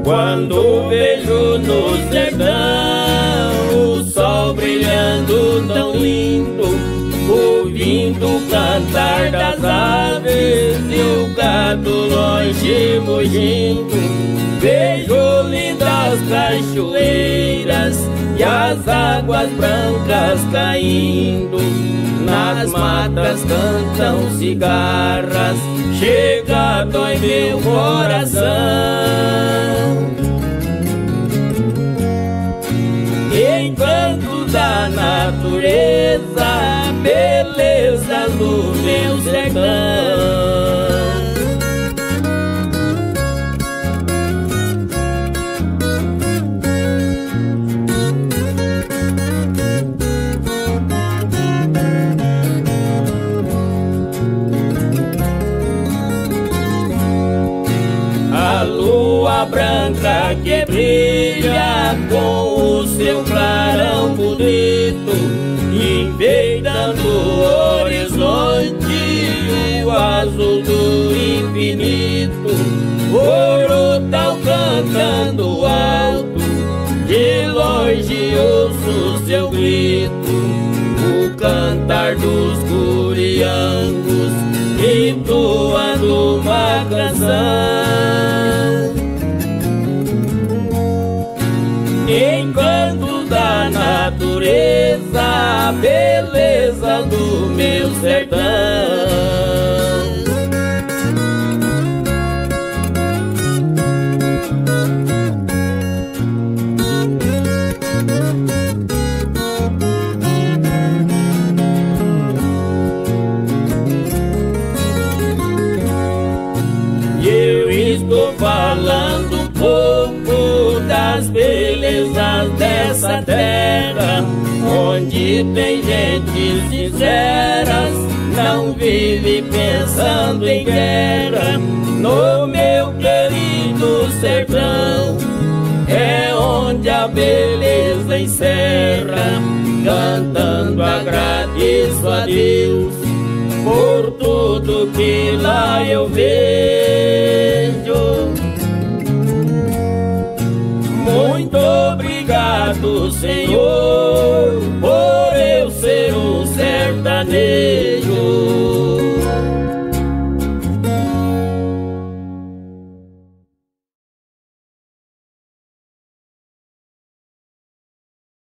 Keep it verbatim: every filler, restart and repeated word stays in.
Quando vejo no sertão o sol brilhando tão lindo, ouvindo o cantar das aves e o gado longe mugindo, vejo lindas cachoeiras e as águas brancas caindo, nas matas cantam cigarras, chega dói meu coração. Encanto da natureza, beleza do meu sertão. A lua branca que brilha com o seu clarão bonito, enfeitando o horizonte, o azul do infinito. Ouro-tal cantando alto, de longe ouço seu grito, o cantar dos curiangos, entoando uma canção. Encanto da natureza, a beleza do meu sertão. Eu estou falando um pouco das belezas dessa terra, onde tem gente sinceras, não vive pensando em guerra. No meu querido sertão é onde a beleza encerra, cantando agradeço a Deus por tudo que lá eu vejo. Muito obrigado, Senhor, por eu ser um sertanejo.